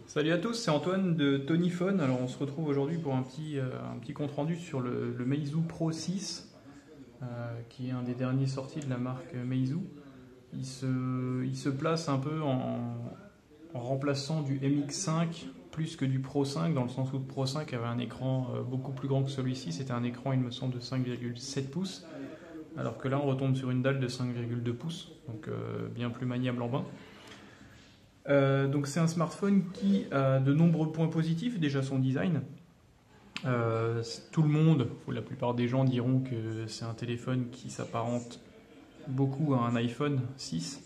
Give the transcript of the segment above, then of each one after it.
Salut à tous, c'est Antoine de Tonyphone. Alors on se retrouve aujourd'hui pour un petit compte rendu sur le Meizu Pro 6, qui est un des derniers sortis de la marque Meizu. Il se place un peu en remplaçant du MX5 plus que du Pro 5, dans le sens où le Pro 5 avait un écran beaucoup plus grand que celui-ci. C'était un écran, il me semble, de 5,7 pouces, alors que là on retombe sur une dalle de 5,2 pouces, donc bien plus maniable en main. Donc c'est un smartphone qui a de nombreux points positifs, déjà son design. Tout le monde, ou la plupart des gens diront que c'est un téléphone qui s'apparente beaucoup à un iPhone 6.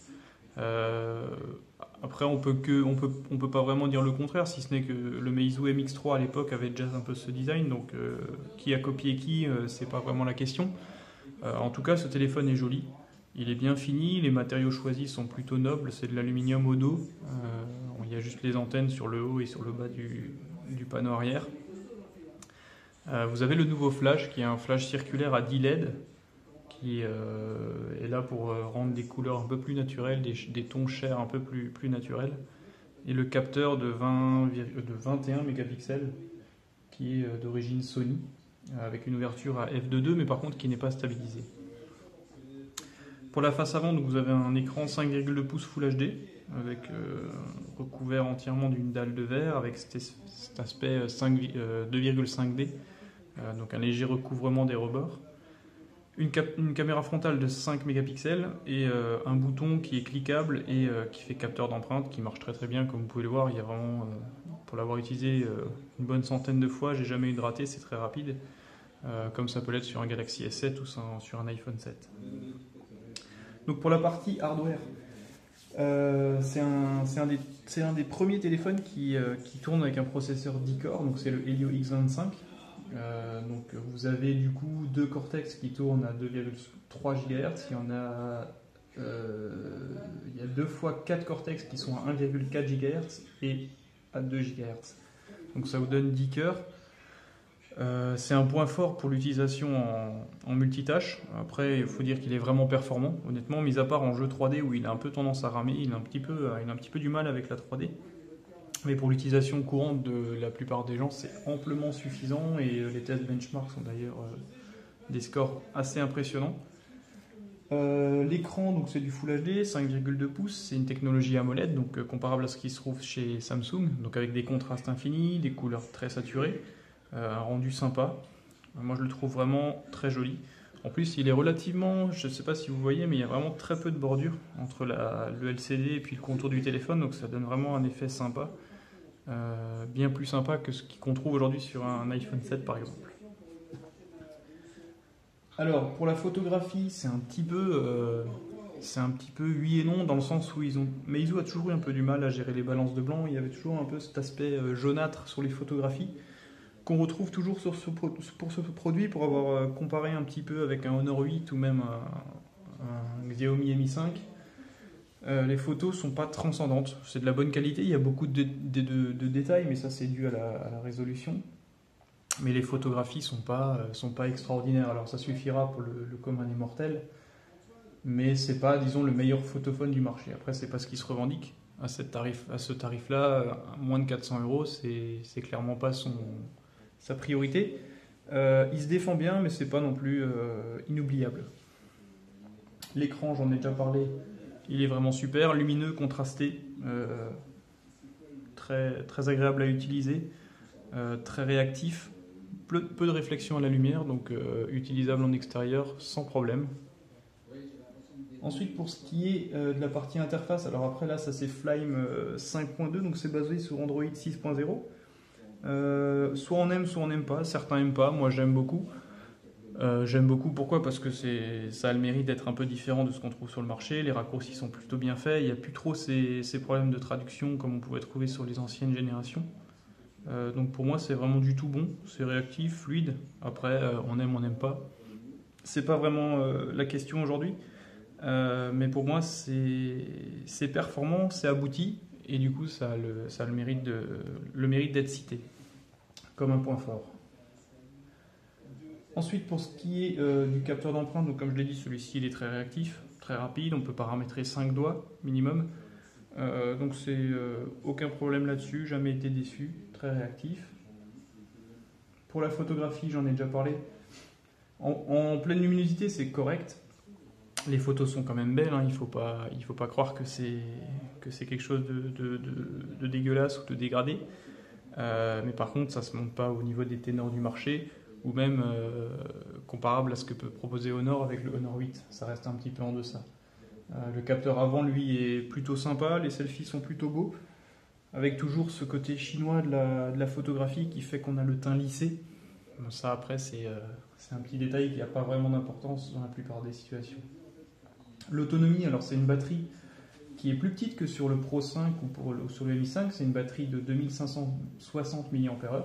Après on peut pas vraiment dire le contraire, si ce n'est que le Meizu MX3 à l'époque avait déjà un peu ce design, donc qui a copié qui, c'est pas vraiment la question. En tout cas, ce téléphone est joli. Il est bien fini, les matériaux choisis sont plutôt nobles, c'est de l'aluminium au dos. Il y a juste les antennes sur le haut et sur le bas du panneau arrière. Vous avez le nouveau flash qui est un flash circulaire à 10 LED qui est là pour rendre des couleurs un peu plus naturelles, des tons chers un peu plus naturels. Et le capteur de 21 mégapixels qui est d'origine Sony, avec une ouverture à f2.2 mais par contre qui n'est pas stabilisée. Pour la face avant, donc vous avez un écran 5,2 pouces Full HD, avec recouvert entièrement d'une dalle de verre, avec cet aspect 2,5D, donc un léger recouvrement des rebords. Une caméra frontale de 5 mégapixels et un bouton qui est cliquable et qui fait capteur d'empreinte, qui marche très très bien, comme vous pouvez le voir. Il y a vraiment, pour l'avoir utilisé une bonne centaine de fois, j'ai jamais eu de raté, c'est très rapide, comme ça peut l'être sur un Galaxy S7 ou sur un iPhone 7. Donc pour la partie hardware, c'est un des premiers téléphones qui tourne avec un processeur 10 corps, donc c'est le Helio X25. Donc vous avez du coup deux Cortex qui tournent à 2,3 GHz, il y a 2 fois 4 Cortex qui sont à 1,4 GHz et à 2 GHz. Donc ça vous donne 10 cœurs. C'est un point fort pour l'utilisation en multitâche. Après, il faut dire qu'il est vraiment performant. Honnêtement, mis à part en jeu 3D où il a un peu tendance à ramer, il a un petit peu du mal avec la 3D. Mais pour l'utilisation courante de la plupart des gens, c'est amplement suffisant et les tests benchmark sont d'ailleurs des scores assez impressionnants. L'écran, donc c'est du Full HD, 5,2 pouces, c'est une technologie AMOLED, donc comparable à ce qui se trouve chez Samsung, donc avec des contrastes infinis, des couleurs très saturées. Un rendu sympa. Moi je le trouve vraiment très joli. En plus il est relativement, je ne sais pas si vous voyez, mais il y a vraiment très peu de bordure entre le LCD et puis le contour du téléphone, donc ça donne vraiment un effet sympa. Bien plus sympa que ce qu'on trouve aujourd'hui sur un iPhone 7 par exemple. Alors pour la photographie, c'est un petit peu oui et non, dans le sens où Meizu a toujours eu un peu du mal à gérer les balances de blanc. Il y avait toujours un peu cet aspect jaunâtre sur les photographies, qu'on retrouve toujours pour ce produit, pour avoir comparé un petit peu avec un Honor 8 ou même un Xiaomi Mi 5. Les photos sont pas transcendantes, c'est de la bonne qualité, il y a beaucoup de détails, mais ça c'est dû à la résolution. Mais les photographies sont pas extraordinaires, alors ça suffira pour le commun des mortels, mais c'est pas, disons, le meilleur photophone du marché. Après, c'est pas ce qui se revendique. À ce tarif-là, moins de 400 euros, c'est clairement pas sa priorité. Il se défend bien, mais c'est pas non plus inoubliable. L'écran, j'en ai déjà parlé, il est vraiment super, lumineux, contrasté, très, très agréable à utiliser, très réactif, peu de réflexion à la lumière, donc utilisable en extérieur sans problème. Ensuite, pour ce qui est de la partie interface, alors après là, ça c'est Flyme 5.2, donc c'est basé sur Android 6.0. Soit on aime, soit on n'aime pas. Certains n'aiment pas, moi j'aime beaucoup. J'aime beaucoup, pourquoi? Parce que ça a le mérite d'être un peu différent de ce qu'on trouve sur le marché. Les raccourcis sont plutôt bien faits. Il n'y a plus trop ces problèmes de traduction comme on pouvait trouver sur les anciennes générations. Donc pour moi, c'est vraiment du tout bon. C'est réactif, fluide. Après, on aime, on n'aime pas. C'est pas vraiment la question aujourd'hui. Mais pour moi, c'est performant, c'est abouti. Et du coup, ça a le mérite d'être cité comme un point fort. Ensuite, pour ce qui est du capteur d'empreinte, donc comme je l'ai dit, celui-ci il est très réactif, très rapide, on peut paramétrer 5 doigts minimum. Donc c'est aucun problème là-dessus, jamais été déçu, très réactif. Pour la photographie, j'en ai déjà parlé. En pleine luminosité, c'est correct. Les photos sont quand même belles, hein. Il faut pas croire que c'est quelque chose de dégueulasse ou de dégradé. Mais par contre, ça se monte pas au niveau des ténors du marché, ou même comparable à ce que peut proposer Honor avec le Honor 8. Ça reste un petit peu en deçà. Le capteur avant, lui, est plutôt sympa, les selfies sont plutôt beaux, avec toujours ce côté chinois de la photographie qui fait qu'on a le teint lissé. Bon, ça, après, c'est un petit détail qui n'a pas vraiment d'importance dans la plupart des situations. L'autonomie, alors c'est une batterie qui est plus petite que sur le Pro 5 ou sur le Mi 5, c'est une batterie de 2560 mAh.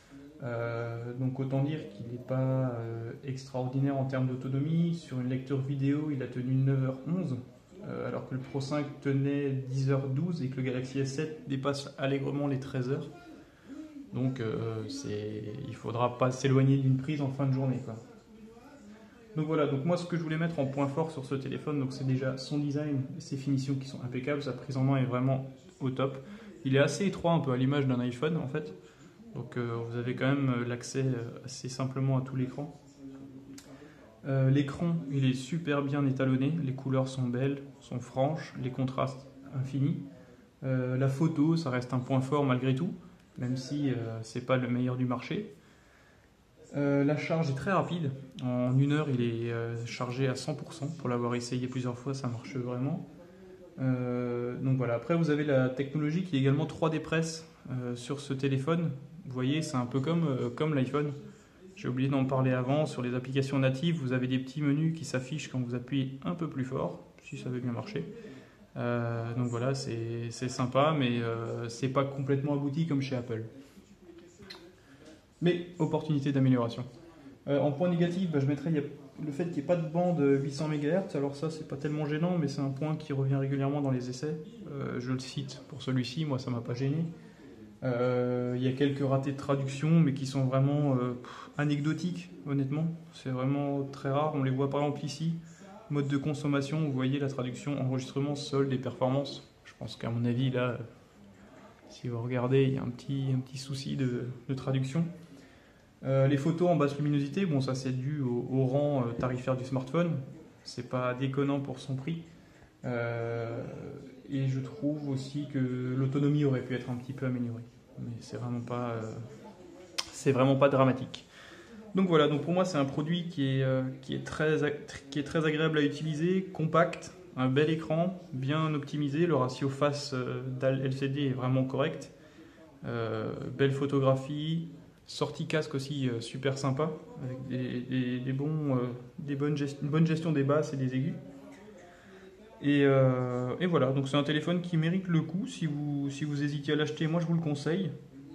Donc autant dire qu'il n'est pas extraordinaire en termes d'autonomie. Sur une lecture vidéo, il a tenu 9h11, alors que le Pro 5 tenait 10h12 et que le Galaxy S7 dépasse allègrement les 13h. Donc il ne faudra pas s'éloigner d'une prise en fin de journée, quoi. Donc voilà, donc moi ce que je voulais mettre en point fort sur ce téléphone, c'est déjà son design et ses finitions qui sont impeccables. Sa prise en main est vraiment au top. Il est assez étroit, un peu à l'image d'un iPhone en fait. Donc vous avez quand même l'accès assez simplement à tout l'écran. L'écran, il est super bien étalonné, les couleurs sont belles, sont franches, les contrastes infinis. La photo, ça reste un point fort malgré tout, même si c'est pas le meilleur du marché. La charge est très rapide, en 1 heure il est chargé à 100%, pour l'avoir essayé plusieurs fois ça marche vraiment. Donc voilà, après vous avez la technologie qui est également 3D Press sur ce téléphone. Vous voyez, c'est un peu comme l'iPhone. J'ai oublié d'en parler avant, sur les applications natives, vous avez des petits menus qui s'affichent quand vous appuyez un peu plus fort, si ça veut bien marcher. Donc voilà, c'est sympa, mais c'est pas complètement abouti comme chez Apple. Mais opportunité d'amélioration. En point négatif, je mettrais le fait qu'il n'y ait pas de bande 800 MHz. Alors ça, c'est pas tellement gênant, mais c'est un point qui revient régulièrement dans les essais. Je le cite pour celui-ci, moi ça m'a pas gêné. Il y a quelques ratés de traduction, mais qui sont vraiment anecdotiques, honnêtement. C'est vraiment très rare. On les voit par exemple ici. Mode de consommation, vous voyez la traduction enregistrement, solde et performance. Je pense qu'à mon avis, là, si vous regardez, il y a un petit souci de traduction. Les photos en basse luminosité, bon ça c'est dû au rang tarifaire du smartphone, c'est pas déconnant pour son prix. Et je trouve aussi que l'autonomie aurait pu être un petit peu améliorée, mais c'est vraiment pas dramatique. Donc voilà, donc pour moi c'est un produit qui est très agréable à utiliser, compact, un bel écran, bien optimisé, le ratio face LCD est vraiment correct, belle photographie. Sortie casque aussi super sympa, avec une bonne gestion des basses et des aigus. Et voilà, donc c'est un téléphone qui mérite le coup. Si vous hésitiez à l'acheter, moi je vous le conseille.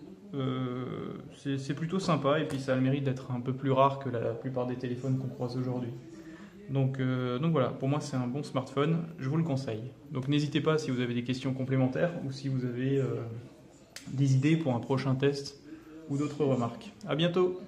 C'est plutôt sympa et puis ça a le mérite d'être un peu plus rare que la plupart des téléphones qu'on croise aujourd'hui. Donc voilà, pour moi c'est un bon smartphone, je vous le conseille. Donc n'hésitez pas si vous avez des questions complémentaires ou si vous avez des idées pour un prochain test ou d'autres remarques. À bientôt!